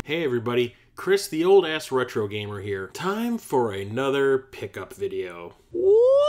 Hey everybody, Chris the old ass retro gamer here. Time for another pickup video. Woo!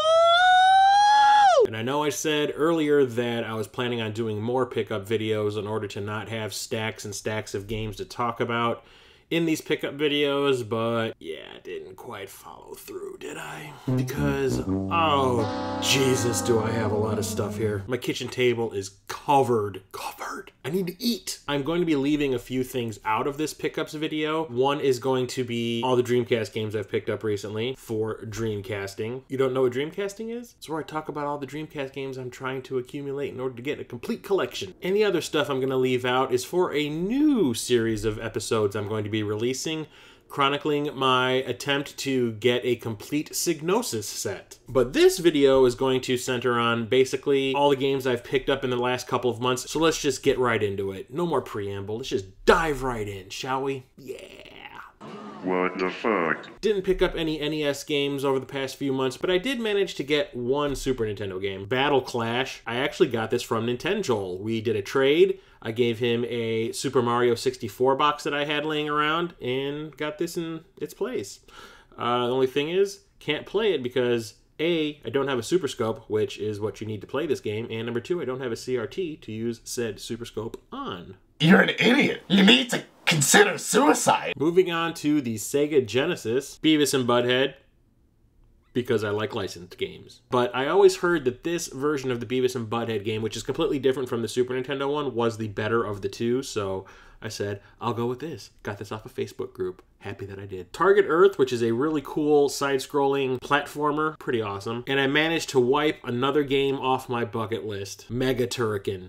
And I know I said earlier that I was planning on doing more pickup videos in order to not have stacks and stacks of games to talk about in these pickup videos, but yeah, I didn't quite follow through, did I? Because, oh, Jesus, do I have a lot of stuff here. My kitchen table is covered. I need to eat. I'm going to be leaving a few things out of this pickups video. One is going to be all the Dreamcast games I've picked up recently for Dreamcasting. You don't know what Dreamcasting is? It's where I talk about all the Dreamcast games I'm trying to accumulate in order to get a complete collection. Any other stuff I'm going to leave out is for a new series of episodes I'm going to be releasing, chronicling my attempt to get a complete Psygnosis set. But this video is going to center on basically all the games I've picked up in the last couple of months, so let's just get right into it. No more preamble, let's just dive right in, shall we? Yeah. What the fuck? Didn't pick up any NES games over the past few months, but I did manage to get one Super Nintendo game, Battle Clash. I actually got this from Nintenjoel. We did a trade. I gave him a Super Mario 64 box that I had laying around and got this in its place. The only thing is, can't play it because A, I don't have a Super Scope, which is what you need to play this game, and number two, I don't have a CRT to use said Super Scope on. You're an idiot. You need to consider suicide. Moving on to the Sega Genesis, Beavis and Butthead, because I like licensed games. But I always heard that this version of the Beavis and Butthead game, which is completely different from the Super Nintendo one, was the better of the two, so I said, I'll go with this. Got this off a Facebook group. Happy that I did. Target Earth, which is a really cool side-scrolling platformer. Pretty awesome. And I managed to wipe another game off my bucket list. Mega Turrican.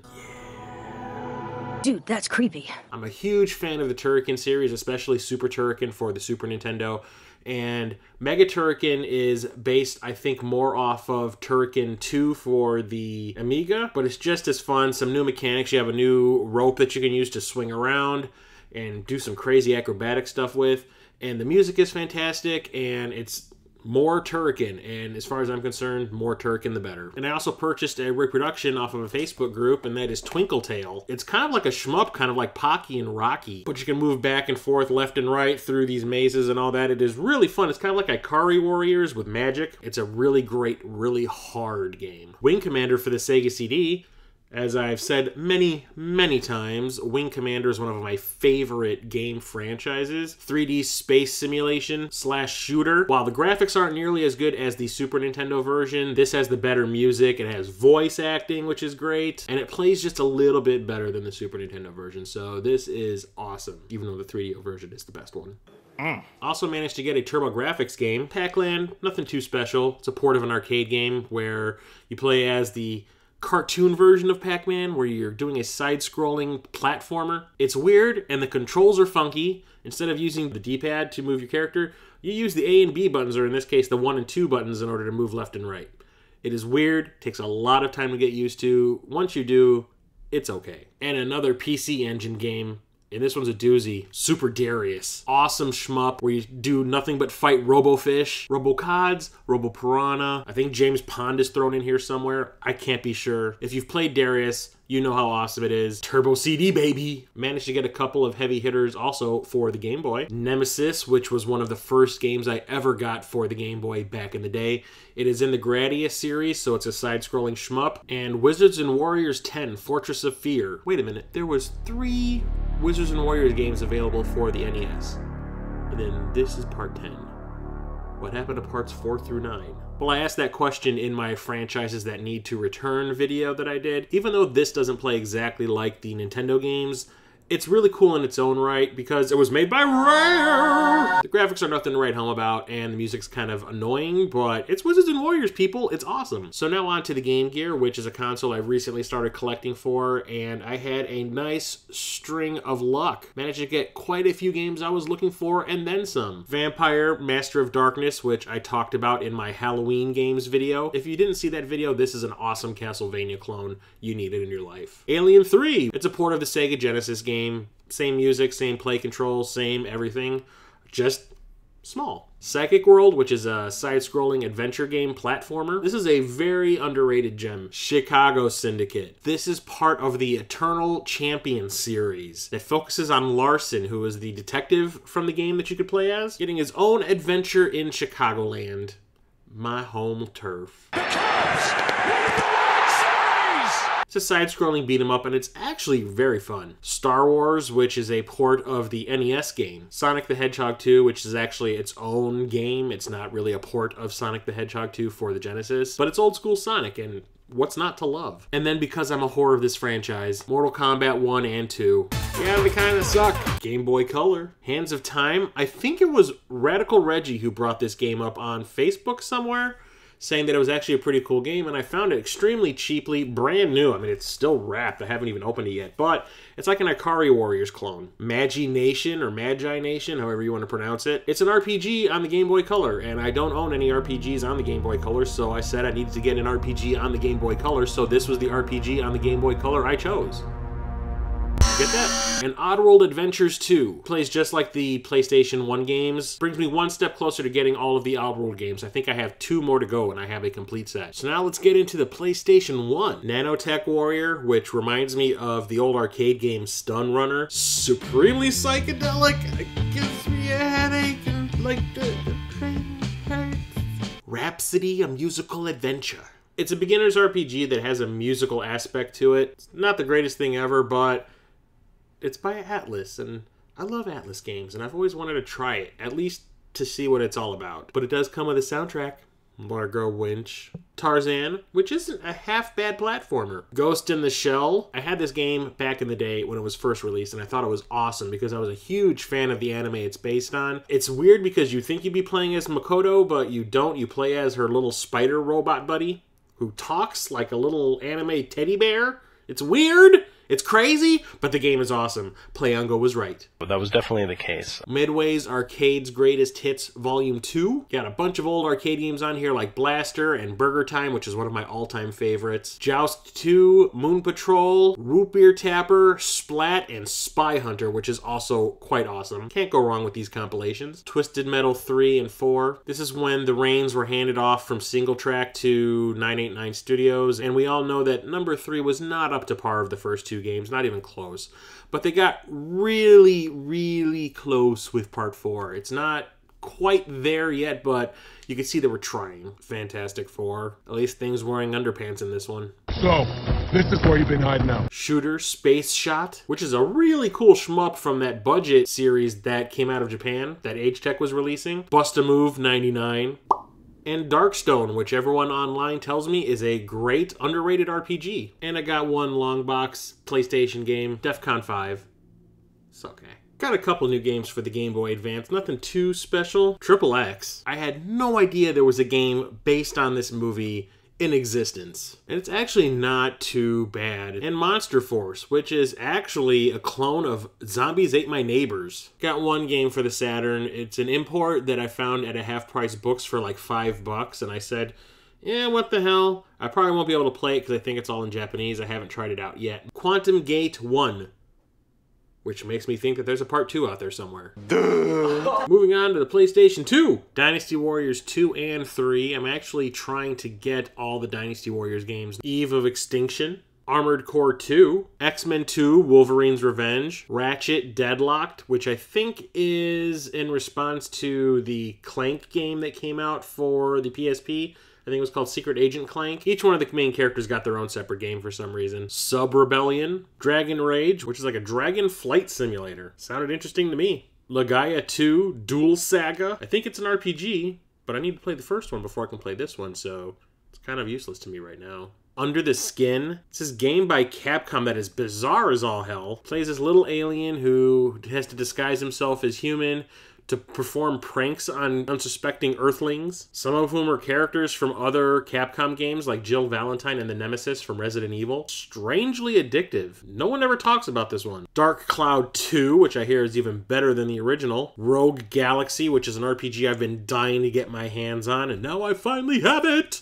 Dude, that's creepy. I'm a huge fan of the Turrican series, especially Super Turrican for the Super Nintendo. And Mega Turrican is based, I think, more off of Turrican 2 for the Amiga, but it's just as fun. Some new mechanics. You have a new rope that you can use to swing around and do some crazy acrobatic stuff with. And the music is fantastic, and it's more Turrican, and as far as I'm concerned, more Turrican the better. And I also purchased a reproduction off of a Facebook group, and that is Twinkletail. It's kind of like a shmup, kind of like Pocky and Rocky, but you can move back and forth, left and right through these mazes and all that. It is really fun. It's kind of like Ikari Warriors with magic. It's a really great, really hard game. Wing Commander for the Sega CD. As I've said many, many times, Wing Commander is one of my favorite game franchises. 3D space simulation / shooter. While the graphics aren't nearly as good as the Super Nintendo version, this has the better music. It has voice acting, which is great. And it plays just a little bit better than the Super Nintendo version. So this is awesome, even though the 3DO version is the best one. Also managed to get a TurboGrafx game. Pac-Land, nothing too special. It's a port of an arcade game where you play as the cartoon version of Pac-Man where you're doing a side-scrolling platformer. It's weird and the controls are funky. Instead of using the D-pad to move your character, you use the A and B buttons, or in this case the 1 and 2 buttons, in order to move left and right. It is weird, takes a lot of time to get used to. Once you do, it's okay. And another PC Engine game. And this one's a doozy. Super Darius. Awesome shmup where you do nothing but fight Robofish, Robocods, Robopiranha. I think James Pond is thrown in here somewhere. I can't be sure. If you've played Darius, you know how awesome it is. Turbo CD, baby. Managed to get a couple of heavy hitters also for the Game Boy. Nemesis, which was one of the first games I ever got for the Game Boy back in the day. It is in the Gradius series, so it's a side-scrolling shmup. And Wizards and Warriors 10, Fortress of Fear. Wait a minute, there was 3 Wizards and Warriors games available for the NES. And then this is part 10. What happened to parts 4 through 9? Well, I asked that question in my Franchises That Need to Return video that I did. Even though this doesn't play exactly like the Nintendo games, it's really cool in its own right because it was made by Rare! The graphics are nothing to write home about, and the music's kind of annoying, but it's Wizards and Warriors, people. It's awesome. So now on to the Game Gear, which is a console I've recently started collecting for, and I had a nice string of luck. Managed to get quite a few games I was looking for, and then some. Vampire Master of Darkness, which I talked about in my Halloween games video. If you didn't see that video, this is an awesome Castlevania clone. You need it in your life. Alien 3. It's a port of the Sega Genesis game. Same music, same play controls, same everything. Just small. Psychic World, which is a side-scrolling adventure game platformer. This is a very underrated gem. Chicago Syndicate. This is part of the Eternal Champion series that focuses on Larson, who is the detective from the game that you could play as, getting his own adventure in Chicagoland, my home turf. The Cubs win the World Series! It's a side-scrolling beat-em-up, and it's actually very fun. Star Wars, which is a port of the NES game. Sonic the Hedgehog 2, which is actually its own game. It's not really a port of Sonic the Hedgehog 2 for the Genesis, but it's old-school Sonic, and what's not to love? And then, because I'm a whore of this franchise, Mortal Kombat 1 and 2. Yeah, they kind of suck. Game Boy Color. Hands of Time. I think it was Radical Reggie who brought this game up on Facebook somewhere, saying that it was actually a pretty cool game, and I found it extremely cheaply, brand new. I mean, it's still wrapped. I haven't even opened it yet, but it's like an Ikari Warriors clone. Magi Nation, or Magi Nation, however you want to pronounce it. It's an RPG on the Game Boy Color, and I don't own any RPGs on the Game Boy Color, so I said I needed to get an RPG on the Game Boy Color, so this was the RPG on the Game Boy Color I chose. Get that? And Oddworld Adventures 2 plays just like the PlayStation 1 games. Brings me one step closer to getting all of the Oddworld games. I think I have 2 more to go and I have a complete set. So now let's get into the PlayStation 1. Nanotech Warrior, which reminds me of the old arcade game Stun Runner. Supremely psychedelic. It gives me a headache and like the train hurts. Rhapsody, a musical adventure. It's a beginner's RPG that has a musical aspect to it. It's not the greatest thing ever, but it's by Atlas, and I love Atlas games, and I've always wanted to try it, at least to see what it's all about. But it does come with a soundtrack. Largo Winch. Tarzan, which isn't a half-bad platformer. Ghost in the Shell. I had this game back in the day when it was first released, and I thought it was awesome because I was a huge fan of the anime it's based on. It's weird because you think you'd be playing as Makoto, but you don't. You play as her little spider robot buddy who talks like a little anime teddy bear. It's weird. It's crazy, but the game is awesome. Playongo was right. That was definitely the case. Midway's Arcade's Greatest Hits Volume 2. Got a bunch of old arcade games on here like Blaster and Burger Time, which is one of my all-time favorites. Joust 2, Moon Patrol, Root Beer Tapper, Splat, and Spy Hunter, which is also quite awesome. Can't go wrong with these compilations. Twisted Metal 3 and 4. This is when the reins were handed off from Single Track to 989 Studios, and we all know that number 3 was not up to par of the first 2 games, not even close. But they got really, really close with part 4. It's not quite there yet, but you can see they were trying. Fantastic Four. At least things wearing underpants in this one. So, this is where you've been hiding out. Shooter Space Shot, which is a really cool shmup from that budget series that came out of Japan, that H-Tech was releasing. Bust-A-Move 99. And Darkstone, which everyone online tells me is a great, underrated RPG. And I got one long box PlayStation game, DEFCON 5. It's okay. Got a couple new games for the Game Boy Advance, nothing too special. Triple X. I had no idea there was a game based on this movie in existence. And it's actually not too bad. And Monster Force, which is actually a clone of Zombies Ate My Neighbors. Got one game for the Saturn. It's an import that I found at a half-price books for like $5, and I said, yeah, what the hell? I probably won't be able to play it because I think it's all in Japanese. I haven't tried it out yet. Quantum Gate 1. Which makes me think that there's a part 2 out there somewhere. Duh. Moving on to the PlayStation 2. Dynasty Warriors 2 and 3. I'm actually trying to get all the Dynasty Warriors games. Eve of Extinction. Armored Core 2. X-Men 2, Wolverine's Revenge. Ratchet Deadlocked, which I think is in response to the Clank game that came out for the PSP. I think it was called Secret Agent Clank. Each one of the main characters got their own separate game for some reason. Sub-Rebellion. Dragon Rage, which is like a dragon flight simulator. Sounded interesting to me. Legaia 2, Duel Saga. I think it's an RPG, but I need to play the first one before I can play this one, so it's kind of useless to me right now. Under the Skin. It's this game by Capcom that is bizarre as all hell. Plays this little alien who has to disguise himself as human to perform pranks on unsuspecting Earthlings, some of whom are characters from other Capcom games like Jill Valentine and the Nemesis from Resident Evil. Strangely addictive. No one ever talks about this one. Dark Cloud 2, which I hear is even better than the original. Rogue Galaxy, which is an RPG I've been dying to get my hands on, and now I finally have it!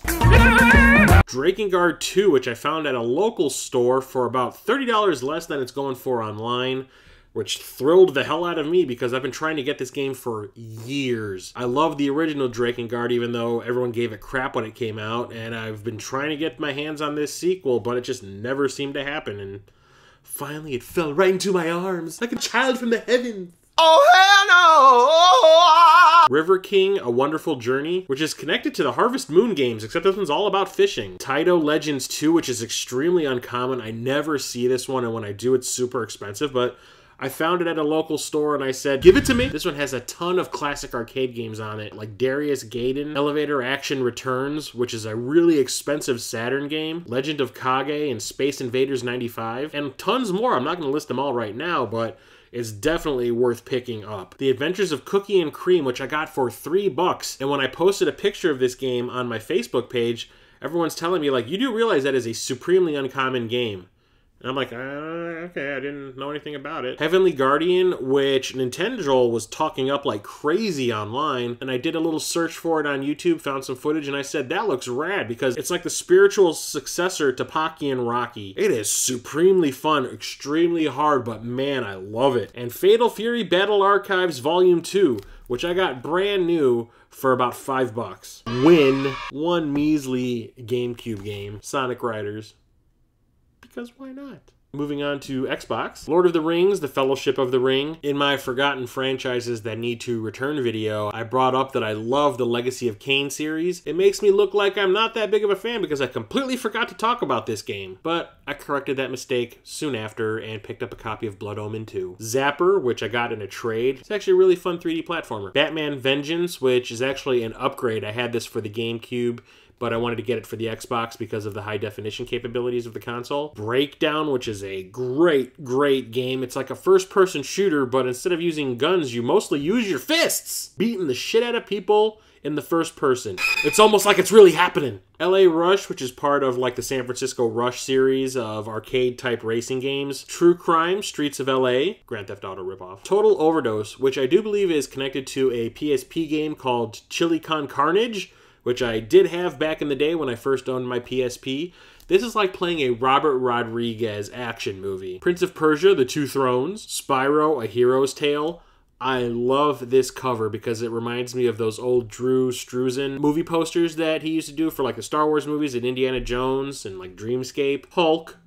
Drakengard 2, which I found at a local store for about $30 less than it's going for online. which thrilled the hell out of me because I've been trying to get this game for years. I love the original Drakengard, even though everyone gave it crap when it came out, and I've been trying to get my hands on this sequel, but it just never seemed to happen, and finally it fell right into my arms, like a child from the heavens. Oh, hell no! River King, A Wonderful Journey, which is connected to the Harvest Moon games, except this one's all about fishing. Taito Legends 2, which is extremely uncommon. I never see this one, and when I do, it's super expensive, but I found it at a local store and I said, give it to me. This one has a ton of classic arcade games on it, like Darius Gaiden, Elevator Action Returns, which is a really expensive Saturn game, Legend of Kage, and Space Invaders 95, and tons more. I'm not going to list them all right now, but it's definitely worth picking up. The Adventures of Cookie and Cream, which I got for $3, and when I posted a picture of this game on my Facebook page, everyone's telling me, like, you do realize that is a supremely uncommon game. And I'm like, okay, I didn't know anything about it. Heavenly Guardian, which Nintendo was talking up like crazy online, and I did a little search for it on YouTube, found some footage, and I said, that looks rad, because it's like the spiritual successor to Pocky and Rocky. It is supremely fun, extremely hard, but man, I love it. And Fatal Fury Battle Archives Volume 2, which I got brand new for about $5. Win one measly GameCube game, Sonic Riders. Because why not? Moving on to Xbox. Lord of the Rings, The Fellowship of the Ring. In my Forgotten Franchises That Need to Return video, I brought up that I love the Legacy of Kain series. It makes me look like I'm not that big of a fan because I completely forgot to talk about this game. But I corrected that mistake soon after and picked up a copy of Blood Omen 2. Zapper, which I got in a trade. It's actually a really fun 3D platformer. Batman Vengeance, which is actually an upgrade. I had this for the GameCube, but I wanted to get it for the Xbox because of the high definition capabilities of the console. Breakdown, which is a great game. It's like a first-person shooter, but instead of using guns, you mostly use your fists, beating the shit out of people in the first person. It's almost like it's really happening. LA Rush, which is part of like the San Francisco Rush series of arcade-type racing games. True Crime, Streets of LA, Grand Theft Auto ripoff. Total Overdose, which I do believe is connected to a PSP game called Chili Con Carnage, which I did have back in the day when I first owned my PSP. This is like playing a Robert Rodriguez action movie. Prince of Persia, The Two Thrones, Spyro, A Hero's Tale. I love this cover because it reminds me of those old Drew Struzan movie posters that he used to do for like the Star Wars movies and Indiana Jones and like Dreamscape. Hulk.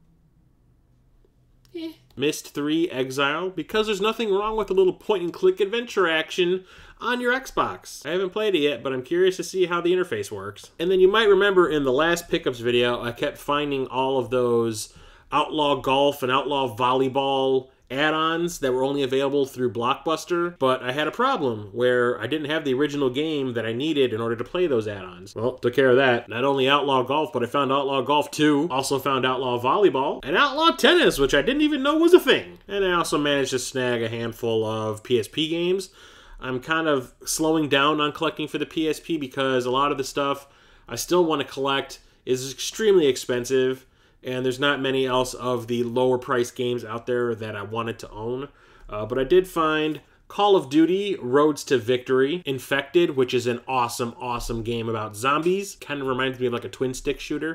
Myst 3 Exile, because there's nothing wrong with a little point-and-click adventure action on your Xbox. I haven't played it yet, but I'm curious to see how the interface works. And then you might remember in the last pickups video, I kept finding all of those Outlaw Golf and Outlaw Volleyball add-ons that were only available through Blockbuster, but I had a problem where I didn't have the original game that I needed in order to play those add-ons. Well, took care of that. Not only Outlaw Golf, but I found Outlaw Golf 2, also found Outlaw Volleyball, and Outlaw Tennis, which I didn't even know was a thing. And I also managed to snag a handful of PSP games. I'm kind of slowing down on collecting for the PSP because a lot of the stuff I still want to collect is extremely expensive, and there's not many else of the lower price games out there that I wanted to own. But I did find Call of Duty Roads to Victory, Infected, which is an awesome game about zombies. Kind of reminds me of like a twin stick shooter.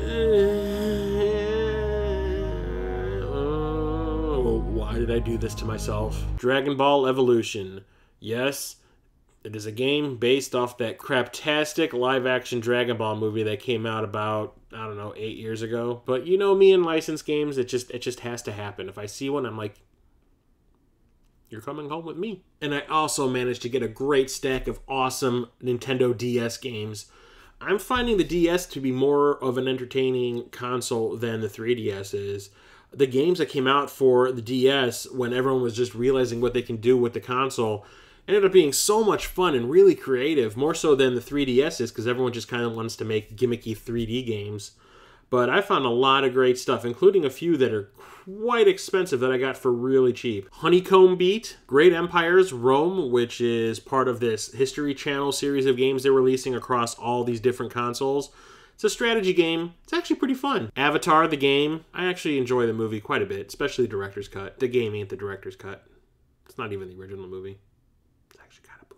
Oh, why did I do this to myself? Dragon Ball Evolution. Yes, it is a game based off that craptastic live-action Dragon Ball movie that came out about, I don't know, 8 years ago. But you know me in licensed games, it just has to happen. If I see one, I'm like, you're coming home with me. And I also managed to get a great stack of awesome Nintendo DS games. I'm finding the DS to be more of an entertaining console than the 3DS is. The games that came out for the DS when everyone was just realizing what they can do with the console ended up being so much fun and really creative, more so than the 3DS is, because everyone just kind of wants to make gimmicky 3D games. But I found a lot of great stuff, including a few that are quite expensive that I got for really cheap. Honeycomb Beat, Great Empires, Rome, which is part of this History Channel series of games they're releasing across all these different consoles. It's a strategy game. It's actually pretty fun. Avatar, the game. I actually enjoy the movie quite a bit, especially the director's cut. The game ain't the director's cut. It's not even the original movie.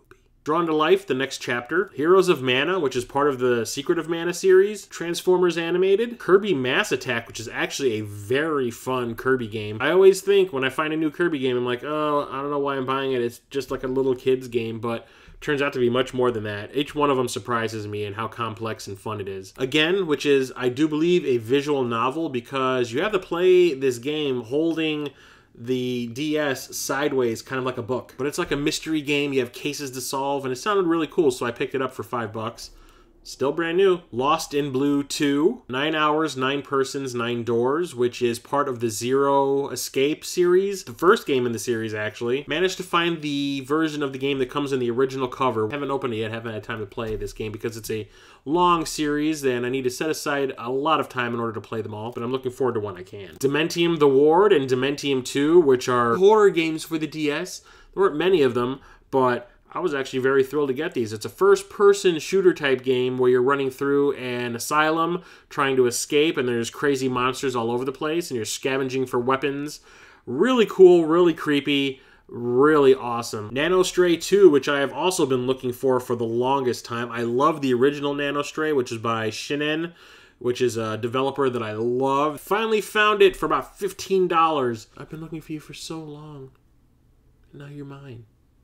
Drawn to Life, the next chapter. Heroes of Mana, which is part of the Secret of Mana series. Transformers Animated. Kirby Mass Attack, which is actually a very fun Kirby game. I always think when I find a new Kirby game, I'm like, oh, I don't know why I'm buying it. It's just like a little kid's game, but turns out to be much more than that. Each one of them surprises me in how complex and fun it is. Again, which is, I do believe, a visual novel, because you have to play this game holding the DS sideways, kind of like a book. But it's like a mystery game. You have cases to solve, and it sounded really cool, so I picked it up for $5. Still brand new. Lost in Blue 2. 9 hours, 9 persons, 9 doors, which is part of the Zero Escape series. The first game in the series, actually. Managed to find the version of the game that comes in the original cover. Haven't opened it yet, haven't had time to play this game because it's a long series and I need to set aside a lot of time in order to play them all, but I'm looking forward to when I can. Dementium the Ward and Dementium 2, which are horror games for the DS. There weren't many of them, but I was actually very thrilled to get these. It's a first-person shooter type game where you're running through an asylum trying to escape, and there's crazy monsters all over the place, and you're scavenging for weapons. Really cool, really creepy, really awesome. Nanostray 2, which I have also been looking for the longest time. I love the original Nanostray, which is by Shinen, which is a developer that I love. Finally found it for about $15. I've been looking for you for so long. Now you're mine.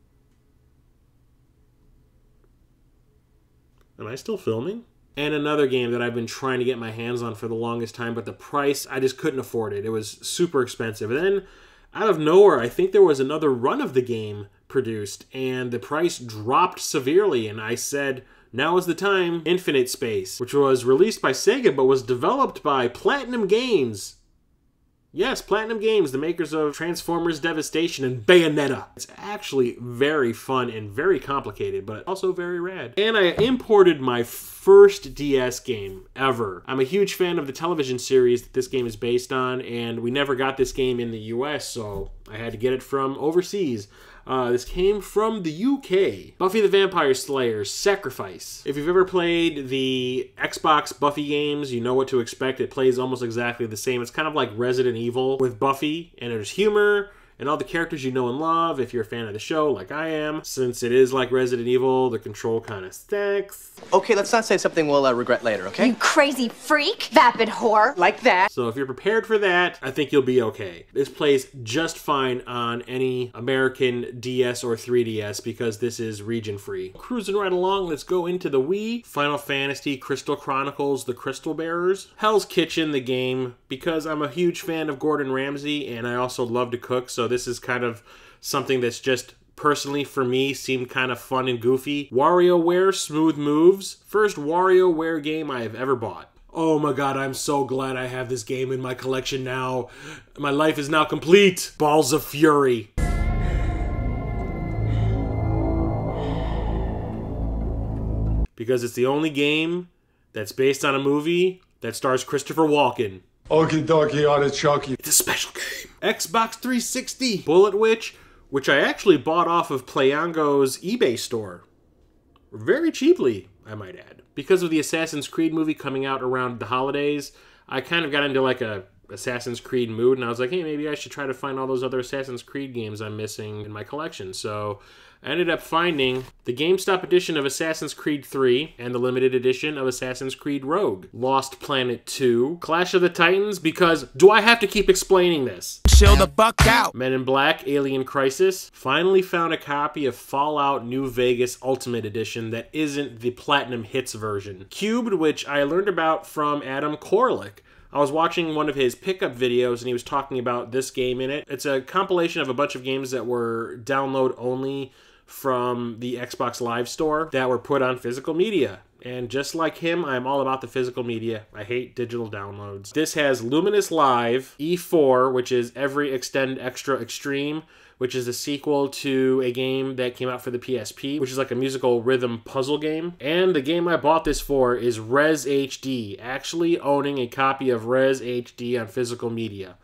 Am I still filming? And another game that I've been trying to get my hands on for the longest time, but the price, I just couldn't afford it. It was super expensive. And then, out of nowhere, I think there was another run of the game produced, and the price dropped severely, and I said, now is the time. Infinite Space, which was released by Sega, but was developed by Platinum Games. Yes, Platinum Games, the makers of Transformers Devastation and Bayonetta. It's actually very fun and very complicated, but also very rad. And I imported my first DS game ever. I'm a huge fan of the television series that this game is based on, and we never got this game in the US, so I had to get it from overseas. This came from the UK. Buffy the Vampire Slayer, Sacrifice. If you've ever played the Xbox Buffy games, you know what to expect. It plays almost exactly the same. It's kind of like Resident Evil with Buffy, and there's humor and all the characters you know and love if you're a fan of the show like I am. Since it is like Resident Evil, the control kind of stinks. Okay, let's not say something we'll regret later, okay? You crazy freak! Vapid whore! Like that. So if you're prepared for that, I think you'll be okay. This plays just fine on any American DS or 3DS because this is region-free. Cruising right along, let's go into the Wii. Final Fantasy Crystal Chronicles, The Crystal Bearers. Hell's Kitchen, the game, because I'm a huge fan of Gordon Ramsay and I also love to cook, so this is kind of something that's just personally for me seemed kind of fun and goofy. WarioWare Smooth Moves. First WarioWare game I have ever bought. Oh my god, I'm so glad I have this game in my collection now. My life is now complete. Balls of Fury. Because it's the only game that's based on a movie that stars Christopher Walken. Okie dokie, artichoke. It's a special game. Xbox 360. Bullet Witch, which I actually bought off of Playango's eBay store. Very cheaply, I might add. Because of the Assassin's Creed movie coming out around the holidays, I kind of got into like a Assassin's Creed mood, and I was like, hey, maybe I should try to find all those other Assassin's Creed games I'm missing in my collection. So I ended up finding the GameStop edition of Assassin's Creed 3 and the limited edition of Assassin's Creed Rogue. Lost Planet 2, Clash of the Titans, because do I have to keep explaining this? Chill the fuck out. Men in Black, Alien Crisis. Finally found a copy of Fallout New Vegas Ultimate Edition that isn't the Platinum Hits version. Cubed, which I learned about from Adam Korlick. I was watching one of his pickup videos and he was talking about this game in it. It's a compilation of a bunch of games that were download only from the Xbox Live Store that were put on physical media. And just like him, I'm all about the physical media. I hate digital downloads. This has Luminous Live, E4, which is Every Extend Extra Extreme, which is a sequel to a game that came out for the PSP, which is like a musical rhythm puzzle game. And the game I bought this for is Res HD, actually owning a copy of Res HD on physical media.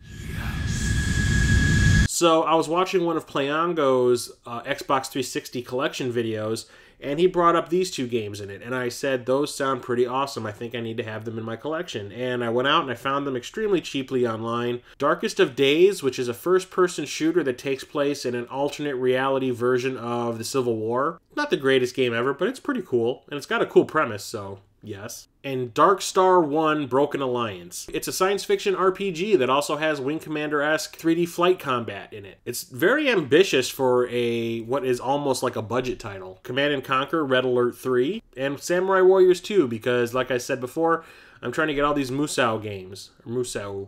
So I was watching one of Playango's Xbox 360 collection videos, and he brought up these two games in it, and I said, those sound pretty awesome. I think I need to have them in my collection. And I went out and I found them extremely cheaply online. Darkest of Days, which is a first-person shooter that takes place in an alternate reality version of the Civil War. Not the greatest game ever, but it's pretty cool, and it's got a cool premise, so yes. And Dark Star 1 Broken Alliance. It's a science fiction RPG that also has Wing Commander-esque 3D flight combat in it. It's very ambitious for what is almost like a budget title. Command & Conquer, Red Alert 3, and Samurai Warriors 2, because like I said before, I'm trying to get all these Musou games. Musou?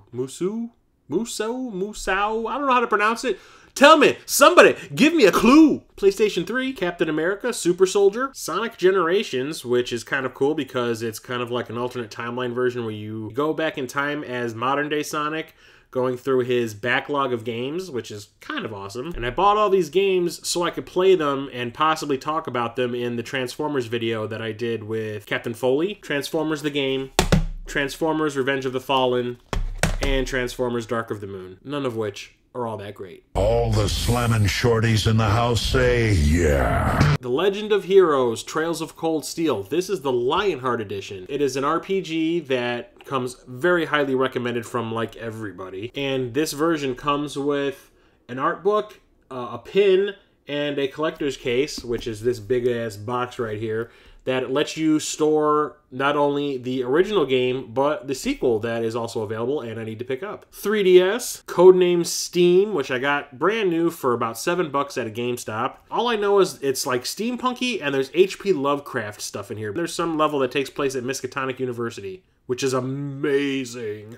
I don't know how to pronounce it. Tell me, somebody, give me a clue. PlayStation 3, Captain America, Super Soldier, Sonic Generations, which is kind of cool because it's kind of like an alternate timeline version where you go back in time as modern-day Sonic, going through his backlog of games, which is kind of awesome. And I bought all these games so I could play them and possibly talk about them in the Transformers video that I did with Captain Foley. Transformers the game, Transformers Revenge of the Fallen, and Transformers Dark of the Moon, none of which are all that great. All the slammin' shorties in the house say yeah. The Legend of Heroes, Trails of Cold Steel. This is the Lionheart edition. It is an RPG that comes very highly recommended from like everybody. And this version comes with an art book, a pin, and a collector's case, which is this big ass box right here, that lets you store not only the original game, but the sequel that is also available and I need to pick up. 3DS, codename Steam, which I got brand new for about $7 at a GameStop. All I know is it's like steampunky and there's H.P. Lovecraft stuff in here. There's some level that takes place at Miskatonic University, which is amazing.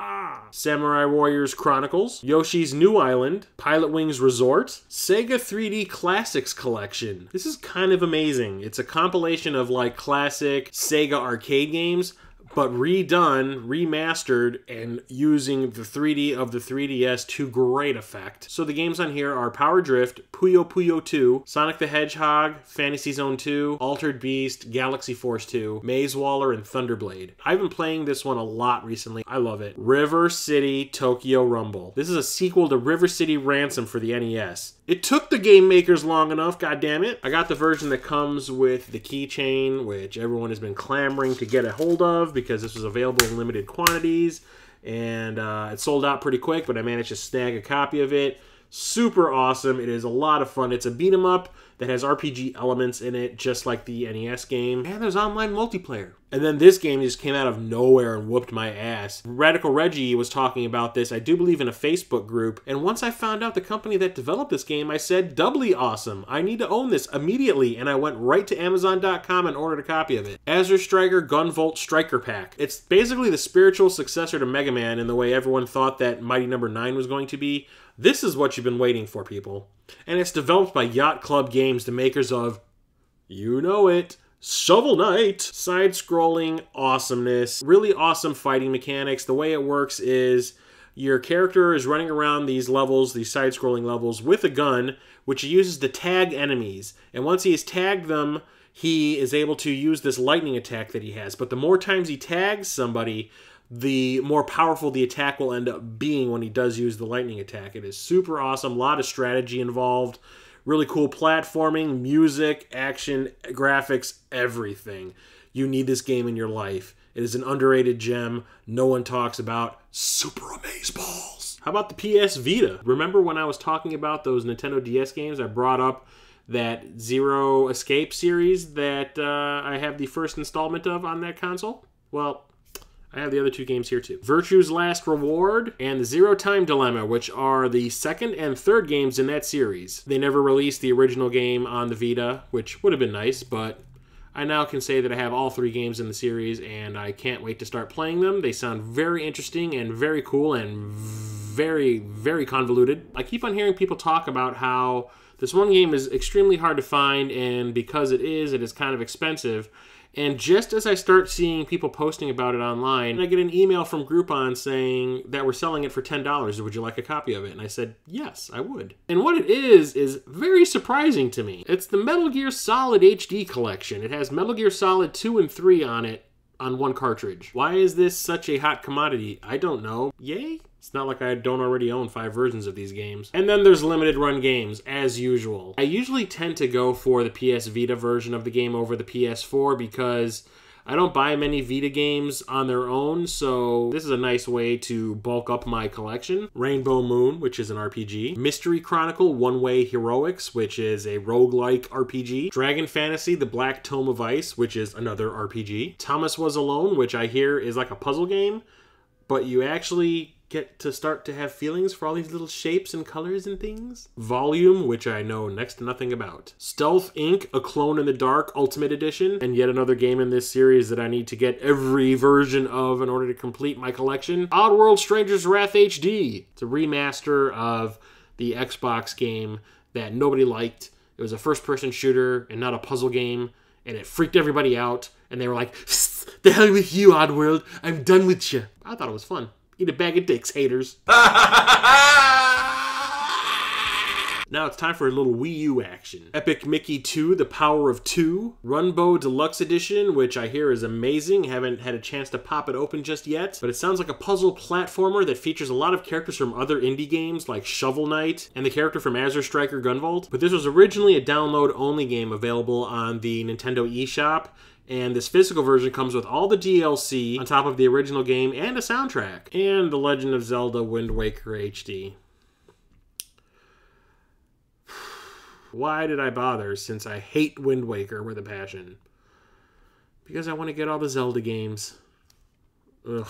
Samurai Warriors Chronicles, Yoshi's New Island, Pilot Wings Resort, Sega 3D Classics Collection. This is kind of amazing. It's a compilation of like classic Sega arcade games, but redone, remastered, and using the 3D of the 3DS to great effect. So the games on here are Power Drift, Puyo Puyo 2, Sonic the Hedgehog, Fantasy Zone 2, Altered Beast, Galaxy Force 2, Maze Waller, and Thunderblade. I've been playing this one a lot recently. I love it. River City Tokyo Rumble. This is a sequel to River City Ransom for the NES. It took the game makers long enough, goddammit. I got the version that comes with the keychain, which everyone has been clamoring to get a hold of because this was available in limited quantities. And it sold out pretty quick, but I managed to snag a copy of it. Super awesome. It is a lot of fun. It's a beat 'em up that has RPG elements in it, just like the NES game. And there's online multiplayer. And then this game just came out of nowhere and whooped my ass. Radical Reggie was talking about this, I do believe, in a Facebook group. And once I found out the company that developed this game, I said, doubly awesome. I need to own this immediately. And I went right to Amazon.com and ordered a copy of it. Azure Striker Gunvolt Striker Pack. It's basically the spiritual successor to Mega Man in the way everyone thought that Mighty No. 9 was going to be. This is what you've been waiting for, people. And it's developed by Yacht Club Games, the makers of, you know it, Shovel Knight. Side-scrolling awesomeness. Really awesome fighting mechanics. The way it works is your character is running around these levels, these side-scrolling levels, with a gun, which he uses to tag enemies. And once he has tagged them, he is able to use this lightning attack that he has. But the more times he tags somebody, the more powerful the attack will end up being when he does use the lightning attack. It is super awesome. A lot of strategy involved. Really cool platforming, music, action, graphics, everything. You need this game in your life. It is an underrated gem no one talks about. Super amazeballs. How about the PS Vita? Remember when I was talking about those Nintendo DS games? I brought up that Zero Escape series that I have the first installment of on that console? Well, I have the other two games here too. Virtue's Last Reward and the Zero Time Dilemma, which are the second and third games in that series. They never released the original game on the Vita, which would have been nice, but I now can say that I have all three games in the series and I can't wait to start playing them. They sound very interesting and very cool and very, very convoluted. I keep on hearing people talk about how this one game is extremely hard to find, and because it is kind of expensive. And just as I start seeing people posting about it online, I get an email from Groupon saying that we're selling it for $10. Would you like a copy of it? And I said, yes, I would. And what it is very surprising to me. It's the Metal Gear Solid HD collection. It has Metal Gear Solid 2 and 3 on it on one cartridge. Why is this such a hot commodity? I don't know. Yay? It's not like I don't already own 5 versions of these games. And then there's limited run games, as usual. I usually tend to go for the PS Vita version of the game over the PS4 because I don't buy many Vita games on their own, so this is a nice way to bulk up my collection. Rainbow Moon, which is an RPG. Mystery Chronicle One Way Heroics, which is a roguelike RPG. Dragon Fantasy The Black Tome of Ice, which is another RPG. Thomas Was Alone, which I hear is like a puzzle game, but you actually get to start to have feelings for all these little shapes and colors and things. Volume, which I know next to nothing about. Stealth Inc. A Clone in the Dark Ultimate Edition, and yet another game in this series that I need to get every version of in order to complete my collection. Oddworld Stranger's Wrath HD. It's a remaster of the Xbox game that nobody liked. It was a first-person shooter and not a puzzle game, and it freaked everybody out, and they were like, "The hell with you, Oddworld, I'm done with you." I thought it was fun. Eat a bag of dicks, haters. Now it's time for a little Wii U action. Epic Mickey 2, The Power of Two. Runbow Deluxe Edition, which I hear is amazing. Haven't had a chance to pop it open just yet, but it sounds like a puzzle platformer that features a lot of characters from other indie games like Shovel Knight and the character from Azure Striker Gunvolt. But this was originally a download-only game available on the Nintendo eShop, and this physical version comes with all the DLC on top of the original game and a soundtrack. And The Legend of Zelda Wind Waker HD. Why did I bother, since I hate Wind Waker with a passion? Because I want to get all the Zelda games. Ugh.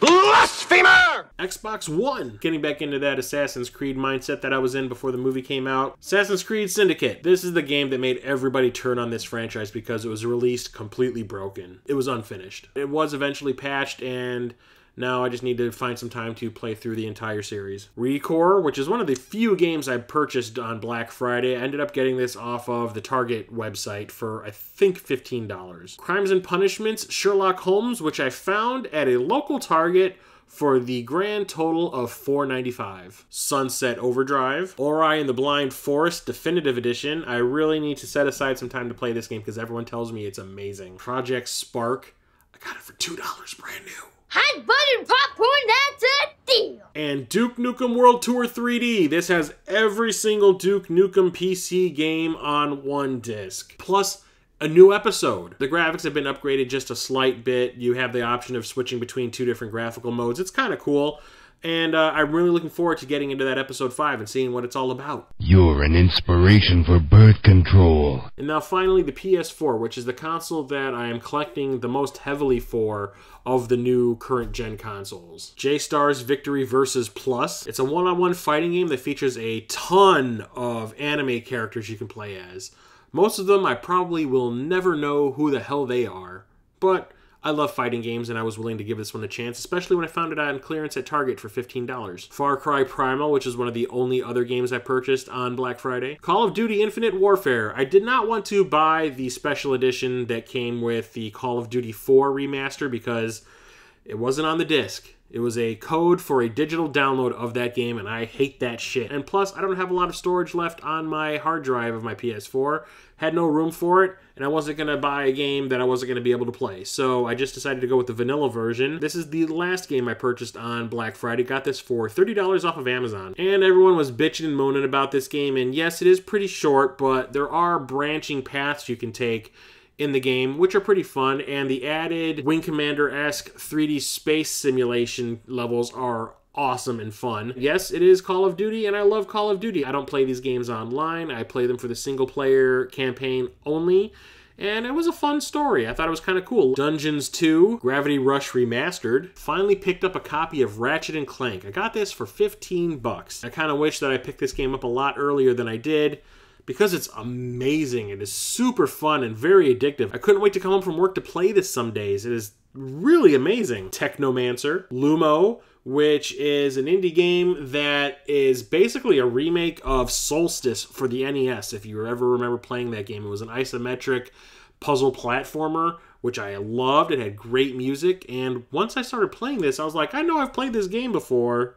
Blasphemer! Xbox One! Getting back into that Assassin's Creed mindset that I was in before the movie came out. Assassin's Creed Syndicate. This is the game that made everybody turn on this franchise because it was released completely broken. It was unfinished. It was eventually patched, and now I just need to find some time to play through the entire series. Recore, which is one of the few games I purchased on Black Friday. I ended up getting this off of the Target website for, I think, $15. Crimes and Punishments, Sherlock Holmes, which I found at a local Target for the grand total of $4.95. Sunset Overdrive. Ori and the Blind Forest Definitive Edition. I really need to set aside some time to play this game because everyone tells me it's amazing. Project Spark. I got it for $2 brand new. Hot buttered popcorn, that's a deal! And Duke Nukem World Tour 3D. This has every single Duke Nukem PC game on one disc. Plus a new episode. The graphics have been upgraded just a slight bit. You have the option of switching between 2 different graphical modes. It's kind of cool. And I'm really looking forward to getting into that episode 5 and seeing what it's all about. You're an inspiration for birth control. And now finally the PS4, which is the console that I am collecting the most heavily for of the new current gen consoles. J-Star's Victory Versus Plus. It's a one-on-one fighting game that features a ton of anime characters you can play as. Most of them I probably will never know who the hell they are, but I love fighting games, and I was willing to give this one a chance, especially when I found it on clearance at Target for $15. Far Cry Primal, which is one of the only other games I purchased on Black Friday. Call of Duty Infinite Warfare. I did not want to buy the special edition that came with the Call of Duty 4 remaster because it wasn't on the disc. It was a code for a digital download of that game, and I hate that shit. And plus, I don't have a lot of storage left on my hard drive of my PS4. Had no room for it, and I wasn't going to buy a game that I wasn't going to be able to play. So I just decided to go with the vanilla version. This is the last game I purchased on Black Friday. Got this for $30 off of Amazon. And everyone was bitching and moaning about this game, and yes, it is pretty short, but there are branching paths you can take in the game, which are pretty fun, and the added Wing Commander-esque 3D space simulation levels are awesome and fun. Yes, it is Call of Duty, and I love Call of Duty. I don't play these games online. I play them for the single-player campaign only, and it was a fun story. I thought it was kind of cool. Dungeons 2, Gravity Rush Remastered. Finally picked up a copy of Ratchet & Clank. I got this for $15. I kind of wish that I picked this game up a lot earlier than I did, because it's amazing. It is super fun and very addictive. I couldn't wait to come home from work to play this some days. It is really amazing. Technomancer, Lumo, which is an indie game that is basically a remake of Solstice for the NES, if you ever remember playing that game. It was an isometric puzzle platformer, which I loved. It had great music, and once I started playing this, I was like, I know I've played this game before.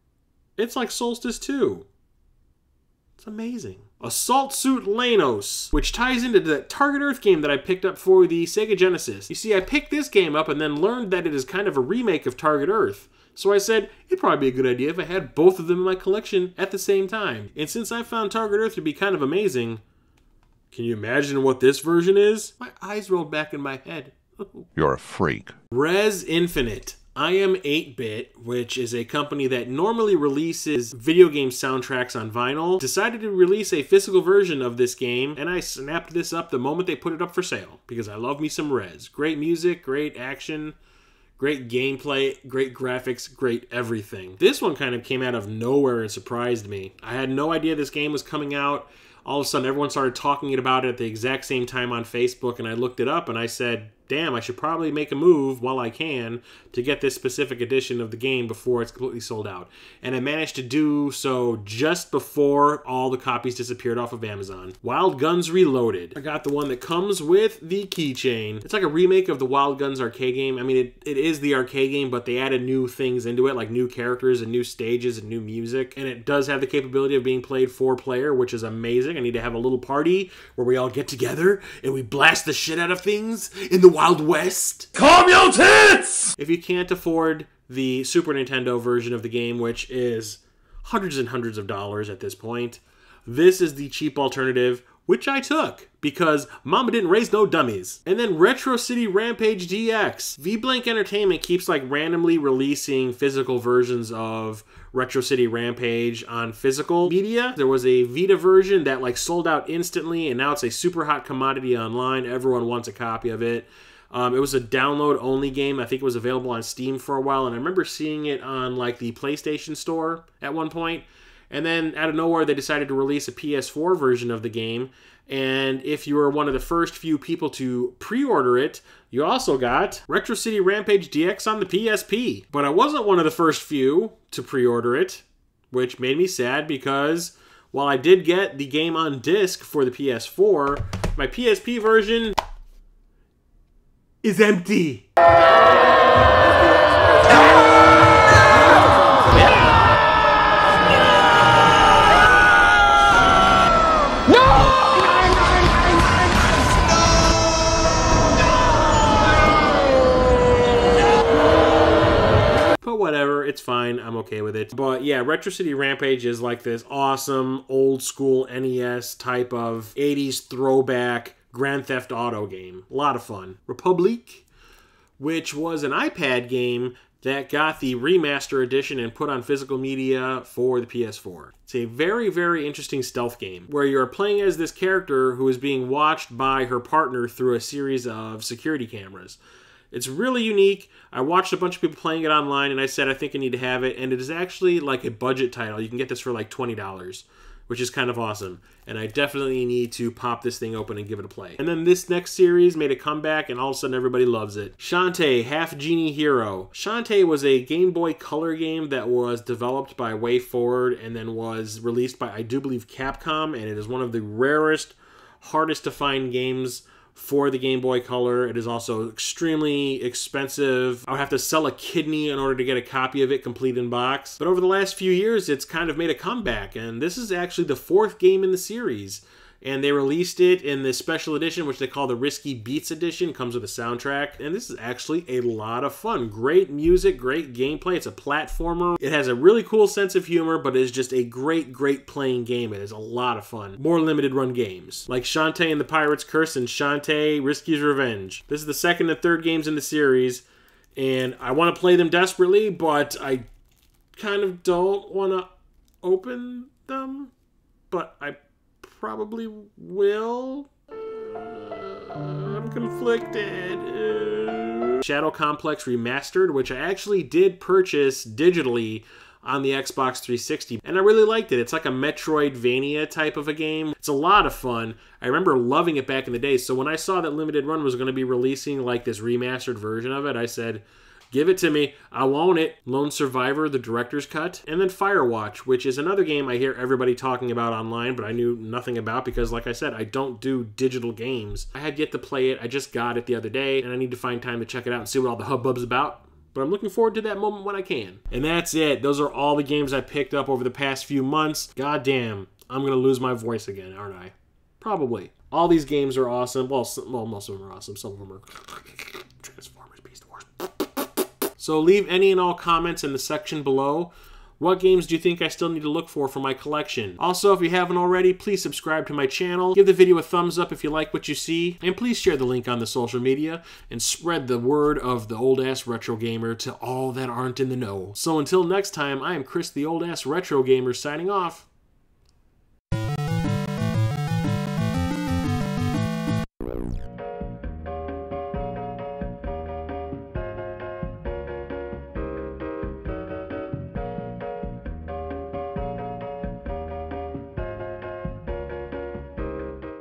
It's like Solstice 2. It's amazing. Assault Suit Lanos, which ties into the Target Earth game that I picked up for the Sega Genesis. You see, I picked this game up and then learned that it is kind of a remake of Target Earth. So I said, it'd probably be a good idea if I had both of them in my collection at the same time. And since I found Target Earth to be kind of amazing, can you imagine what this version is? My eyes rolled back in my head. You're a freak. Res Infinite. I Am 8-Bit, which is a company that normally releases video game soundtracks on vinyl, decided to release a physical version of this game, and I snapped this up the moment they put it up for sale, because I love me some Res. Great music, great action, great gameplay, great graphics, great everything. This one kind of came out of nowhere and surprised me. I had no idea this game was coming out. All of a sudden, everyone started talking about it at the exact same time on Facebook, and I looked it up, and I said, damn, I should probably make a move while I can to get this specific edition of the game before it's completely sold out. And I managed to do so just before all the copies disappeared off of Amazon. Wild Guns Reloaded. I got the one that comes with the keychain. It's like a remake of the Wild Guns arcade game. I mean, it is the arcade game, but they added new things into it, like new characters and new stages and new music. And it does have the capability of being played 4-player, which is amazing. I need to have a little party where we all get together and we blast the shit out of things in the Wild West. Calm your tits! If you can't afford the Super Nintendo version of the game, which is hundreds and hundreds of dollars at this point, this is the cheap alternative, which I took because Mama didn't raise no dummies. And then Retro City Rampage DX. V-Blank Entertainment keeps like randomly releasing physical versions of Retro City Rampage on physical media. There was a Vita version that like sold out instantly, and now it's a super hot commodity online. Everyone wants a copy of it. It was a download-only game. I think it was available on Steam for a while, and I remember seeing it on like the PlayStation Store at one point. And then out of nowhere, they decided to release a PS4 version of the game. And if you were one of the first few people to pre-order it, you also got Retro City Rampage DX on the PSP. But I wasn't one of the first few to pre-order it, which made me sad because while I did get the game on disc for the PS4, my PSP version is empty. But whatever, it's fine. I'm okay with it. But yeah, Retro City Rampage is like this awesome old school NES type of 80s throwback Grand Theft Auto game. A lot of fun. Republic, which was an iPad game that got the remaster edition and put on physical media for the PS4. It's a very, very interesting stealth game where you're playing as this character who is being watched by her partner through a series of security cameras. It's really unique. I watched a bunch of people playing it online and I said, I think I need to have it. And it is actually like a budget title. You can get this for like $20, which is kind of awesome. And I definitely need to pop this thing open and give it a play. And then this next series made a comeback and all of a sudden everybody loves it. Shantae, Half Genie Hero. Shantae was a Game Boy Color game that was developed by WayForward and then was released by, I do believe, Capcom. And it is one of the rarest, hardest to find games for the Game Boy Color. It is also extremely expensive. I would have to sell a kidney in order to get a copy of it complete in box. But over the last few years, it's kind of made a comeback, and this is actually the 4th game in the series. And they released it in this special edition, which they call the Risky Beats edition. Comes with a soundtrack. And this is actually a lot of fun. Great music, great gameplay. It's a platformer. It has a really cool sense of humor, but it is just a great, great playing game. It is a lot of fun. More limited run games, like Shantae and the Pirate's Curse and Shantae Risky's Revenge. This is the 2nd and 3rd games in the series, and I want to play them desperately, but I kind of don't want to open them, but I probably will. I'm conflicted. Shadow Complex Remastered, which I actually did purchase digitally on the Xbox 360, and I really liked it. It's like a Metroidvania type of a game. It's a lot of fun. I remember loving it back in the day, so when I saw that Limited Run was going to be releasing like this remastered version of it, I said, give it to me. I want it. Lone Survivor, the director's cut. And then Firewatch, which is another game I hear everybody talking about online, but I knew nothing about because, like I said, I don't do digital games. I had yet to play it. I just got it the other day, and I need to find time to check it out and see what all the hubbub's about. But I'm looking forward to that moment when I can. And that's it. Those are all the games I picked up over the past few months. God damn, I'm going to lose my voice again, aren't I? Probably. All these games are awesome. Well, most of them are awesome. Some of them are Transformers, Beast Wars. So leave any and all comments in the section below. What games do you think I still need to look for my collection? Also, if you haven't already, please subscribe to my channel. Give the video a thumbs up if you like what you see. And please share the link on the social media and spread the word of the Old Ass Retro Gamer to all that aren't in the know. So until next time, I am Chris the Old Ass Retro Gamer signing off.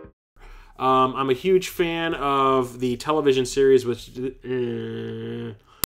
I'm a huge fan of the television series, which